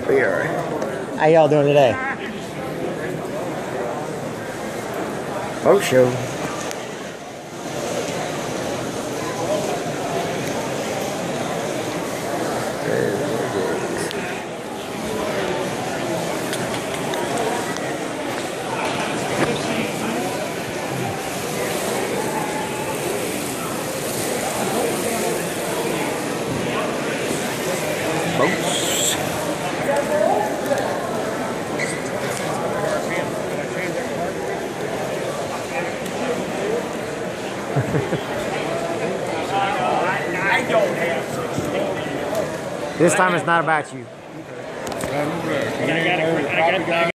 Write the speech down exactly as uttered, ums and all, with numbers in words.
Beer. How y'all doing today? Boat show. Boats. This time it's not about you. I got it. I got it.